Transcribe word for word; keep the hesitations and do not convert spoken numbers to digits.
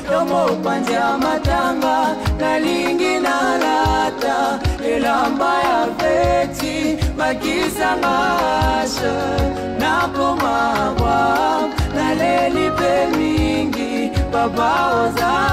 Domo panja matanga nalingi nalata elamba ya feti makisa ngasha napo mawa naleli pe mingi baba oza